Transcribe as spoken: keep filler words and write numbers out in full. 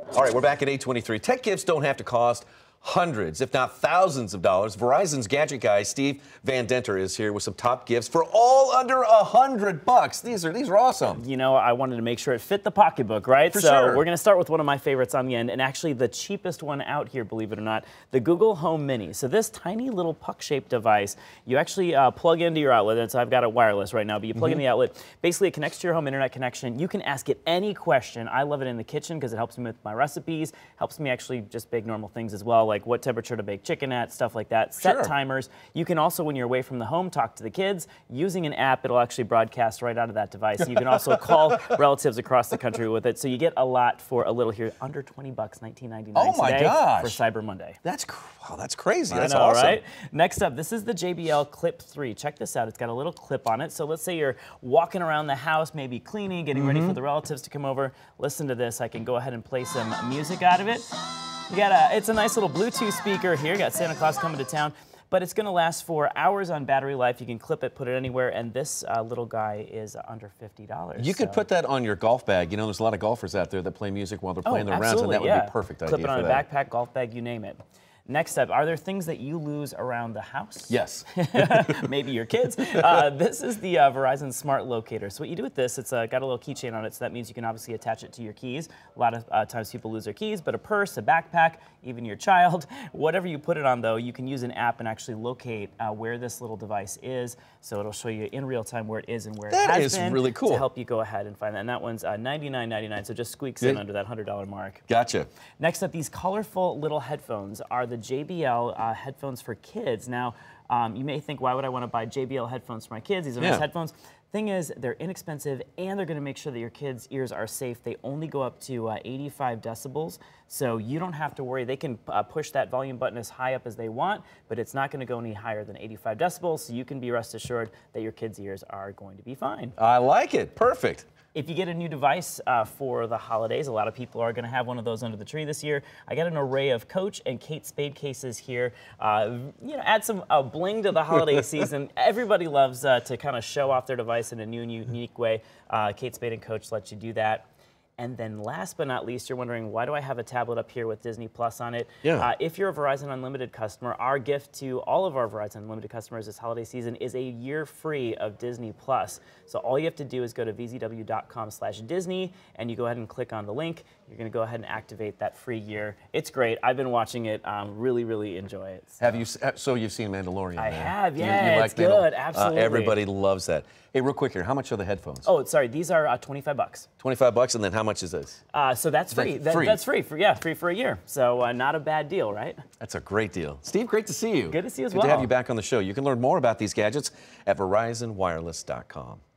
All right, we're back at eight twenty-three. Tech gifts don't have to cost hundreds, if not thousands of dollars. Verizon's gadget guy, Steve Van Dinter, is here with some top gifts for all under a hundred bucks. These are these are awesome. You know, I wanted to make sure it fit the pocketbook, right? For so sure. We're going to start with one of my favorites on the end, and actually the cheapest one out here, believe it or not, the Google Home Mini. So this tiny little puck-shaped device, you actually uh, plug into your outlet. And so I've got it wireless right now, but you plug mm-hmm. in the outlet. Basically, it connects to your home internet connection. You can ask it any question. I love it in the kitchen because it helps me with my recipes, helps me actually just bake normal things as well, like what temperature to bake chicken at, stuff like that. Set Sure. timers. You can also, when you're away from the home, talk to the kids. Using an app, it'll actually broadcast right out of that device. You can also call relatives across the country with it. So you get a lot for a little here, under twenty bucks, nineteen ninety-nine oh my today gosh. for Cyber Monday. That's wow, that's crazy. I That's know, awesome. Right? Next up, this is the J B L Clip three. Check this out. It's got a little clip on it. So let's say you're walking around the house, maybe cleaning, getting mm-hmm. ready for the relatives to come over. Listen to this. I can go ahead and play some music out of it. You got a, it's a nice little Bluetooth speaker here. You got Santa Claus coming to town, but it's going to last for hours on battery life. You can clip it, put it anywhere, and this uh, little guy is under fifty dollars. You so. could put that on your golf bag. You know, there's a lot of golfers out there that play music while they're playing oh, their rounds, and that would yeah. be a perfect Clip idea it on for a that. backpack, golf bag, you name it. Next up, are there things that you lose around the house? Yes. Maybe your kids. Uh, this is the uh, Verizon Smart Locator. So what you do with this, it's uh, got a little keychain on it, so that means you can obviously attach it to your keys. A lot of uh, times people lose their keys, but a purse, a backpack, even your child, whatever you put it on though, you can use an app and actually locate uh, where this little device is. So it'll show you in real time where it is and where that it has been. That is really cool. To help you go ahead and find that. And that one's uh, ninety-nine ninety-nine, so just squeaks in yeah. under that one hundred dollar mark. Gotcha. Next up, these colorful little headphones are the J B L Uh, headphones for kids. Now, um, you may think, why would I want to buy J B L headphones for my kids? These are yeah. nice headphones. Thing is, they're inexpensive, and they're going to make sure that your kids' ears are safe. They only go up to uh, eighty-five decibels, so you don't have to worry. They can uh, push that volume button as high up as they want, but it's not going to go any higher than eighty-five decibels, so you can be rest assured that your kids' ears are going to be fine. I like it. Perfect. If you get a new device uh, for the holidays, a lot of people are going to have one of those under the tree this year. I got an array of Coach and Kate Spade cases here. Uh, you know, add some uh, bling to the holiday season. Everybody loves uh, to kind of show off their device in a new and unique way. Uh, Kate Spade and Coach let you do that. And then last but not least, you're wondering, why do I have a tablet up here with Disney Plus on it? Yeah. Uh, if you're a Verizon Unlimited customer, our gift to all of our Verizon Unlimited customers this holiday season is a year free of Disney Plus. So all you have to do is go to v z w dot com slash Disney, and you go ahead and click on the link. You're going to go ahead and activate that free year. It's great. I've been watching it. Um, really, really enjoy it. So. Have you? So you've seen Mandalorian? I man. have. Yeah, you, you it's like good. Mandal Absolutely. Uh, everybody loves that. Hey, real quick here, how much are the headphones? Oh, sorry. These are uh, twenty-five bucks. twenty-five bucks, and then how much is this? Uh, so that's free. That's that, free. That's free. For, yeah, free for a year. So uh, not a bad deal, right? That's a great deal. Steve, great to see you. Good to see you as Good well. to have you back on the show. You can learn more about these gadgets at verizon wireless dot com.